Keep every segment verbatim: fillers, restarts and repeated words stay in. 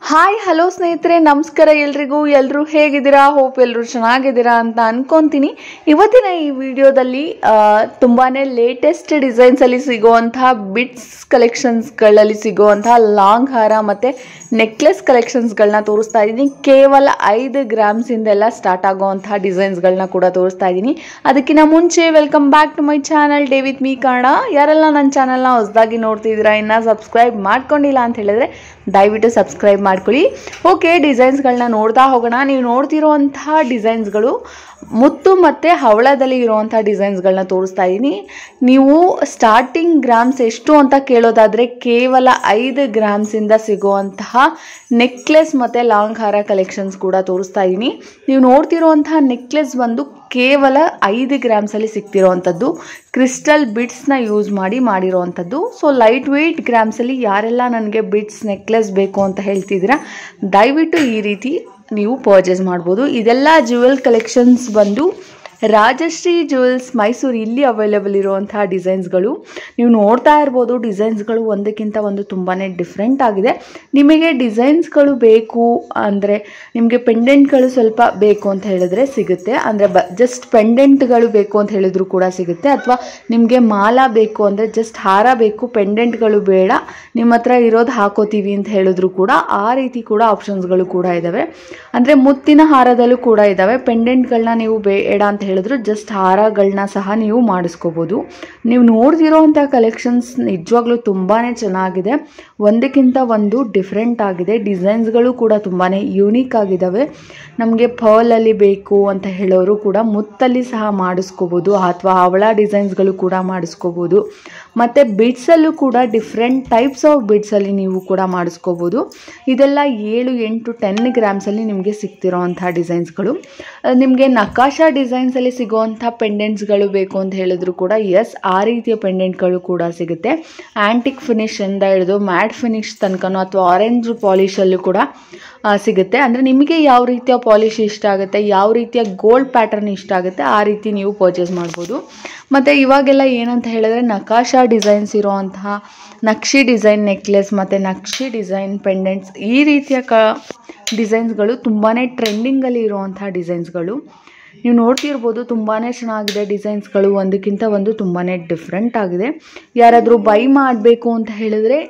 Hi hello ಸ್ನೇಹಿತರೆ, ನಮಸ್ಕಾರ ಎಲ್ರಿಗೂ. ಎಲ್ಲರೂ ಹೇಗಿದ್ದೀರಾ? ಹೋಪ್ ಎಲ್ಲರೂ ಚೆನ್ನಾಗಿದ್ದೀರಾ ಅಂತ ಅನ್ಕೊಂತೀನಿ. ಇವತ್ತಿನ ಈ ವಿಡಿಯೋದಲ್ಲಿ ತುಂಬಾ ಲೇಟೆಸ್ಟ್ ಡಿಸೈನ್ಸಲ್ಲಿ ಸಿಗುವಂತಹ ಬಿಟ್ಸ್ ಕಲೆಕ್ಷನ್ಸ್ಗಳಲ್ಲಿ ಸಿಗುವಂತಹ ಲಾಂಗ್ ಹಾರ ಮತ್ತು ನೆಕ್ಲೆಸ್ ಕಲೆಕ್ಷನ್ಸ್ಗಳನ್ನ ತೋರಿಸ್ತಾ ಇದ್ದೀನಿ. ಕೇವಲ ಐದು ಗ್ರಾಮ್ಸಿಂದೆಲ್ಲ ಸ್ಟಾರ್ಟ್ ಆಗೋವಂತಹ ಡಿಸೈನ್ಸ್ಗಳನ್ನ ಕೂಡ ತೋರಿಸ್ತಾ ಇದ್ದೀನಿ. ಅದಕ್ಕಿಂತ ಮುಂಚೆ welcome back to my channel day with me Kannada. ಯಾರೆಲ್ಲ ನನ್ನ ಚಾನಲ್ನ ಹೊಸದಾಗಿ ನೋಡ್ತಿದ್ದೀರಾ, ಇನ್ನು ಸಬ್ಸ್ಕ್ರೈಬ್ ಮಾಡ್ಕೊಂಡಿಲ್ಲ ಅಂತ ಹೇಳಿದ್ರೆ ದಯವಿಟ್ಟು ಸಬ್ಸ್ಕ್ರೈಬ್ ಮಾಡ್ಕೊಳ್ಳಿ. ಓಕೆ, ಡಿಸೈನ್ಸ್ಗಳನ್ನ ನೋಡ್ತಾ ಹೋಗೋಣ. ನೀವು ನೋಡ್ತಿರೋಂತಹ ಡಿಸೈನ್ಸ್ಗಳು ಮುತ್ತು ಮತ್ತು ಹವಳದಲ್ಲಿ ಇರುವಂಥ ಡಿಸೈನ್ಸ್ಗಳನ್ನ ತೋರಿಸ್ತಾ ಇದ್ದೀನಿ. ನೀವು ಸ್ಟಾರ್ಟಿಂಗ್ ಗ್ರಾಮ್ಸ್ ಎಷ್ಟು ಅಂತ ಕೇಳೋದಾದರೆ ಕೇವಲ ಐದು ಗ್ರಾಮ್ಸಿಂದ ಸಿಗುವಂತಹ ನೆಕ್ಲೆಸ್ ಮತ್ತು ಲಾಂಗ್ ಹಾರ ಕಲೆಕ್ಷನ್ಸ್ ಕೂಡ ತೋರಿಸ್ತಾ ಇದ್ದೀನಿ. ನೀವು ನೋಡ್ತಿರೋಂತಹ ನೆಕ್ಲೆಸ್ ಬಂದು ಕೇವಲ ಐದು ಗ್ರಾಮ್ಸಲ್ಲಿ ಸಿಗ್ತಿರೋವಂಥದ್ದು, ಕ್ರಿಸ್ಟಲ್ ಬಿಟ್ಸ್ನ ಯೂಸ್ ಮಾಡಿ ಮಾಡಿರೋವಂಥದ್ದು. ಸೊ ಲೈಟ್ ವೆಯ್ಟ್ ಗ್ರಾಮ್ಸಲ್ಲಿ ಯಾರೆಲ್ಲ ನನಗೆ ಬಿಟ್ಸ್ ನೆಕ್ಲೆಸ್ ಬೇಕು ಅಂತ ಹೇಳ್ತಿದ್ದೀರಾ, ದಯವಿಟ್ಟು ಈ ರೀತಿ ನೀವು ಪರ್ಚೇಸ್ ಮಾಡ್ಬೋದು. ಇದೆಲ್ಲ ಜ್ಯುವೆಲ್ ಕಲೆಕ್ಷನ್ಸ್ ಬಂದು ರಾಜಶ್ರೀ ಜ್ಯುವೆಲ್ಸ್ ಮೈಸೂರು, ಇಲ್ಲಿ ಅವೈಲೇಬಲ್ ಇರುವಂತಹ ಡಿಸೈನ್ಸ್ಗಳು. ನೀವು ನೋಡ್ತಾ ಇರ್ಬೋದು, ಡಿಸೈನ್ಸ್ಗಳು ಒಂದಕ್ಕಿಂತ ಒಂದು ತುಂಬಾ ಡಿಫ್ರೆಂಟ್ ಆಗಿದೆ. ನಿಮಗೆ ಡಿಸೈನ್ಸ್ಗಳು ಬೇಕು ಅಂದರೆ, ನಿಮಗೆ ಪೆಂಡೆಂಟ್ಗಳು ಸ್ವಲ್ಪ ಬೇಕು ಅಂತ ಹೇಳಿದ್ರೆ ಸಿಗುತ್ತೆ. ಅಂದರೆ ಬ ಜಸ್ಟ್ ಪೆಂಡೆಂಟ್ಗಳು ಬೇಕು ಅಂತ ಹೇಳಿದ್ರು ಕೂಡ ಸಿಗುತ್ತೆ. ಅಥವಾ ನಿಮಗೆ ಮಾಲ ಬೇಕು ಅಂದರೆ ಜಸ್ಟ್ ಹಾರ ಬೇಕು, ಪೆಂಡೆಂಟ್ಗಳು ಬೇಡ, ನಿಮ್ಮ ಹತ್ರ ಇರೋದು ಹಾಕೋತೀವಿ ಅಂತ ಹೇಳಿದ್ರು ಕೂಡ ಆ ರೀತಿ ಕೂಡ ಆಪ್ಷನ್ಸ್ಗಳು ಕೂಡ ಇದ್ದಾವೆ. ಅಂದರೆ ಮುತ್ತಿನ ಹಾರದಲ್ಲೂ ಕೂಡ ಇದ್ದಾವೆ. ಪೆಂಡೆಂಟ್ಗಳನ್ನ ನೀವು ಬೇಡ ಅಂತ ಹೇಳಿದ್ರು ಜಸ್ಟ್ ಹಾರಗಳನ್ನ ಸಹ ನೀವು ಮಾಡಿಸ್ಕೋಬೋದು. ನೀವು ನೋಡ್ತಿರೋಂಥ ಕಲೆಕ್ಷನ್ಸ್ ನಿಜವಾಗ್ಲೂ ತುಂಬಾ ಚೆನ್ನಾಗಿದೆ, ಒಂದಕ್ಕಿಂತ ಒಂದು ಡಿಫ್ರೆಂಟ್ ಆಗಿದೆ. ಡಿಸೈನ್ಸ್ಗಳು ಕೂಡ ತುಂಬಾ ಯೂನಿಕ್ ಆಗಿದ್ದಾವೆ. ನಮಗೆ ಪರ್ಲಲ್ಲಿ ಬೇಕು ಅಂತ ಹೇಳೋರು ಕೂಡ ಮುತ್ತಲ್ಲಿ ಸಹ ಮಾಡಿಸ್ಕೋಬೋದು, ಅಥವಾ ಹವಳ ಡಿಸೈನ್ಸ್ಗಳು ಕೂಡ ಮಾಡಿಸ್ಕೋಬೋದು. ಮತ್ತು ಬಿಡ್ಸಲ್ಲೂ ಕೂಡ ಡಿಫ್ರೆಂಟ್ ಟೈಪ್ಸ್ ಆಫ್ ಬಿಡ್ಸಲ್ಲಿ ನೀವು ಕೂಡ ಮಾಡಿಸ್ಕೋಬೋದು. ಇದೆಲ್ಲ ಏಳು ಎಂಟು ಟೆನ್ ಗ್ರಾಮ್ಸಲ್ಲಿ ನಿಮಗೆ ಸಿಗ್ತಿರೋ ಅಂಥ ಡಿಸೈನ್ಸ್ಗಳು. ನಿಮಗೆ ನಕಾಶಾ ಡಿಸೈನ್ಸಲ್ಲಿ ಸಿಗೋವಂಥ ಪೆಂಡೆಂಟ್ಸ್ಗಳು ಬೇಕು ಅಂತ ಹೇಳಿದ್ರು ಕೂಡ ಎಸ್, ಆ ರೀತಿಯ ಪೆಂಡೆಂಟ್ಗಳು ಕೂಡ ಸಿಗುತ್ತೆ. ಆ್ಯಂಟಿಕ್ ಫಿನಿಶಿಂದ ಹಿಡಿದು ಮ್ಯಾಟ್ ಫಿನಿಶ್ ತನಕನೂ ಅಥವಾ ಆರೆಂಜ್ ಪಾಲಿಶಲ್ಲೂ ಕೂಡ ಸಿಗುತ್ತೆ. ಅಂದರೆ ನಿಮಗೆ ಯಾವ ರೀತಿಯ ಪಾಲಿಶ್ ಇಷ್ಟ ಆಗುತ್ತೆ, ಯಾವ ರೀತಿಯ ಗೋಲ್ಡ್ ಪ್ಯಾಟರ್ನ್ ಇಷ್ಟ ಆಗುತ್ತೆ, ಆ ರೀತಿ ನೀವು ಪರ್ಚೇಸ್ ಮಾಡ್ಬೋದು. ಮತ್ತು ಇವಾಗೆಲ್ಲ ಏನಂತ ಹೇಳಿದ್ರೆ, ನಕಾಶಾ ಡಿಸೈನ್ಸ್ ಇರೋವಂತಹ ನಕ್ಷಿ ಡಿಸೈನ್ ನೆಕ್ಲೆಸ್ ಮತ್ತು ನಕ್ಷಿ ಡಿಸೈನ್ ಪೆಂಡೆಂಟ್ಸ್, ಈ ರೀತಿಯ ಕ ಡಿಸೈನ್ಸ್ಗಳು ತುಂಬಾ ಟ್ರೆಂಡಿಂಗಲ್ಲಿ ಇರುವಂಥ ಡಿಸೈನ್ಸ್ಗಳು. ನೀವು ನೋಡ್ತಿರ್ಬೋದು, ತುಂಬಾ ಚೆನ್ನಾಗಿದೆ ಡಿಸೈನ್ಸ್ಗಳು, ಒಂದಕ್ಕಿಂತ ಒಂದು ತುಂಬಾ ಡಿಫ್ರೆಂಟ್ ಆಗಿದೆ. ಯಾರಾದರೂ ಬೈ ಮಾಡಬೇಕು ಅಂತ ಹೇಳಿದ್ರೆ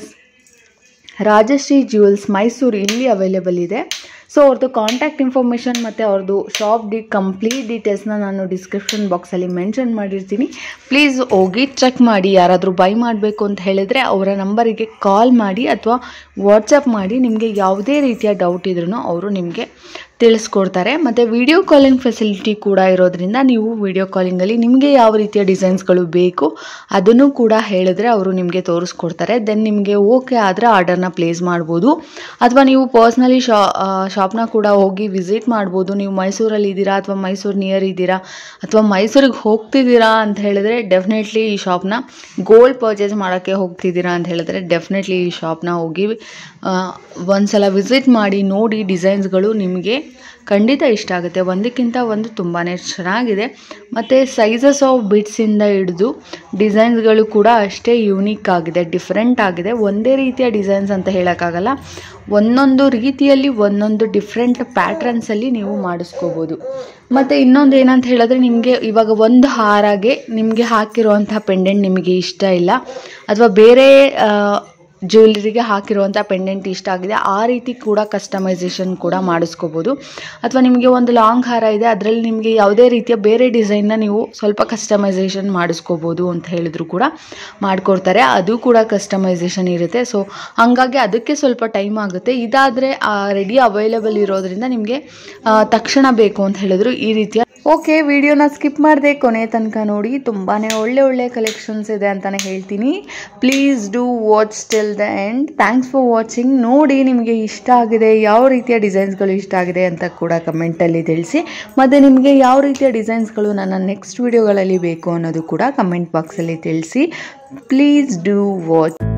ರಾಜಶ್ರೀ ಜ್ಯುವೆಲ್ಸ್ ಮೈಸೂರು, ಇಲ್ಲಿ ಅವೈಲೇಬಲ್ ಇದೆ. ಸೊ ಅವ್ರದ್ದು ಕಾಂಟ್ಯಾಕ್ಟ್ ಇನ್ಫಾರ್ಮೇಷನ್ ಮತ್ತು ಅವ್ರದ್ದು ಶಾಪ್ ಡಿ ಕಂಪ್ಲೀಟ್ ಡೀಟೇಲ್ಸ್ನ ನಾನು ಡಿಸ್ಕ್ರಿಪ್ಷನ್ ಬಾಕ್ಸಲ್ಲಿ ಮೆನ್ಷನ್ ಮಾಡಿರ್ತೀನಿ. ಪ್ಲೀಸ್ ಹೋಗಿ ಚೆಕ್ ಮಾಡಿ. ಯಾರಾದರೂ ಬೈ ಮಾಡಬೇಕು ಅಂತ ಹೇಳಿದರೆ ಅವರ ನಂಬರಿಗೆ ಕಾಲ್ ಮಾಡಿ ಅಥವಾ ವಾಟ್ಸಪ್ ಮಾಡಿ. ನಿಮಗೆ ಯಾವುದೇ ರೀತಿಯ ಡೌಟ್ ಇದ್ರೂ ಅವರು ನಿಮಗೆ ತಿಳಿಸ್ಕೊಡ್ತಾರೆ. ಮತ್ತು ವಿಡಿಯೋ ಕಾಲಿಂಗ್ ಫೆಸಿಲಿಟಿ ಕೂಡ ಇರೋದ್ರಿಂದ ನೀವು ವಿಡಿಯೋ ಕಾಲಿಂಗಲ್ಲಿ ನಿಮಗೆ ಯಾವ ರೀತಿಯ ಡಿಸೈನ್ಸ್ಗಳು ಬೇಕು ಅದನ್ನು ಕೂಡ ಹೇಳಿದ್ರೆ ಅವರು ನಿಮಗೆ ತೋರಿಸ್ಕೊಡ್ತಾರೆ. ದೆನ್ ನಿಮಗೆ ಓಕೆ ಆದರೆ ಆರ್ಡರ್ನ ಪ್ಲೇಸ್ ಮಾಡ್ಬೋದು. ಅಥವಾ ನೀವು ಪರ್ಸ್ನಲಿ ಶಾ ಶಾಪ್ನ ಕೂಡ ಹೋಗಿ ವಿಸಿಟ್ ಮಾಡ್ಬೋದು. ನೀವು ಮೈಸೂರಲ್ಲಿ ಇದ್ದೀರಾ ಅಥವಾ ಮೈಸೂರು ನಿಯರ್ ಇದ್ದೀರಾ ಅಥವಾ ಮೈಸೂರಿಗೆ ಹೋಗ್ತಿದ್ದೀರಾ ಅಂತ ಹೇಳಿದ್ರೆ ಡೆಫಿನೆಟ್ಲಿ ಈ ಶಾಪ್ನ, ಗೋಲ್ಡ್ ಪರ್ಚೇಸ್ ಮಾಡೋಕ್ಕೆ ಹೋಗ್ತಿದ್ದೀರಾ ಅಂತ ಹೇಳಿದ್ರೆ ಡೆಫಿನೆಟ್ಲಿ ಈ ಶಾಪ್ನ ಹೋಗಿ ಒಂದ್ಸಲ ವಿಸಿಟ್ ಮಾಡಿ ನೋಡಿ. ಡಿಸೈನ್ಸ್ಗಳು ನಿಮಗೆ ಖಂಡಿತ ಇಷ್ಟ ಆಗುತ್ತೆ, ಒಂದಕ್ಕಿಂತ ಒಂದು ತುಂಬಾ ಚೆನ್ನಾಗಿದೆ. ಮತ್ತು ಸೈಜಸ್ ಆಫ್ ಬಿಟ್ಸಿಂದ ಹಿಡಿದು ಡಿಸೈನ್ಸ್ಗಳು ಕೂಡ ಅಷ್ಟೇ ಯೂನಿಕ್ ಆಗಿದೆ, ಡಿಫ್ರೆಂಟ್ ಆಗಿದೆ. ಒಂದೇ ರೀತಿಯ ಡಿಸೈನ್ಸ್ ಅಂತ ಹೇಳೋಕ್ಕಾಗಲ್ಲ, ಒಂದೊಂದು ರೀತಿಯಲ್ಲಿ ಒಂದೊಂದು ಡಿಫ್ರೆಂಟ್ ಪ್ಯಾಟ್ರನ್ಸಲ್ಲಿ ನೀವು ಮಾಡಿಸ್ಕೋಬೋದು. ಮತ್ತು ಇನ್ನೊಂದು ಏನಂತ ಹೇಳಿದ್ರೆ, ನಿಮಗೆ ಇವಾಗ ಒಂದು ಹಾರಾಗೆ ನಿಮಗೆ ಹಾಕಿರುವಂಥ ಪೆಂಡೆಂಟ್ ನಿಮಗೆ ಇಷ್ಟ ಇಲ್ಲ, ಅಥವಾ ಬೇರೆ ಜ್ಯುವೆಲ್ರಿಗೆ ಹಾಕಿರುವಂಥ ಪೆಂಡೆಂಟ್ ಇಷ್ಟ ಆಗಿದೆ, ಆ ರೀತಿ ಕೂಡ ಕಸ್ಟಮೈಸೇಷನ್ ಕೂಡ ಮಾಡಿಸ್ಕೋಬೋದು. ಅಥವಾ ನಿಮಗೆ ಒಂದು ಲಾಂಗ್ ಹಾರ ಇದೆ, ಅದರಲ್ಲಿ ನಿಮಗೆ ಯಾವುದೇ ರೀತಿಯ ಬೇರೆ ಡಿಸೈನ್ನ ನೀವು ಸ್ವಲ್ಪ ಕಸ್ಟಮೈಸೇಷನ್ ಮಾಡಿಸ್ಕೋಬೋದು ಅಂತ ಹೇಳಿದ್ರು ಕೂಡ ಮಾಡಿಕೊಡ್ತಾರೆ. ಅದು ಕೂಡ ಕಸ್ಟಮೈಸೇಷನ್ ಇರುತ್ತೆ. ಸೊ ಹಾಗಾಗಿ ಅದಕ್ಕೆ ಸ್ವಲ್ಪ ಟೈಮ್ ಆಗುತ್ತೆ. ಇದಾದರೆ ರೆಡಿ ಅವೈಲೇಬಲ್ ಇರೋದ್ರಿಂದ ನಿಮಗೆ ತಕ್ಷಣ ಬೇಕು ಅಂತ ಹೇಳಿದ್ರು ಈ ರೀತಿಯ. ಓಕೆ, ವಿಡಿಯೋನ ಸ್ಕಿಪ್ ಮಾಡಿದೆ ಕೊನೆ ತನಕ ನೋಡಿ. ತುಂಬಾ ಒಳ್ಳೆ ಒಳ್ಳೆ ಕಲೆಕ್ಷನ್ಸ್ ಇದೆ ಅಂತಲೇ ಹೇಳ್ತೀನಿ. Please do watch till the end. Thanks for watching. ನೋಡಿ ನಿಮಗೆ ಇಷ್ಟ ಆಗಿದೆ, ಯಾವ ರೀತಿಯ ಡಿಸೈನ್ಸ್ಗಳು ಇಷ್ಟ ಆಗಿದೆ ಅಂತ ಕೂಡ ಕಮೆಂಟಲ್ಲಿ ತಿಳಿಸಿ. ಮತ್ತು ನಿಮಗೆ ಯಾವ ರೀತಿಯ ಡಿಸೈನ್ಸ್ಗಳು ನನ್ನ ನೆಕ್ಸ್ಟ್ ವಿಡಿಯೋಗಳಲ್ಲಿ ಬೇಕು ಅನ್ನೋದು ಕೂಡ ಕಮೆಂಟ್ ಬಾಕ್ಸಲ್ಲಿ ತಿಳಿಸಿ. Please do watch.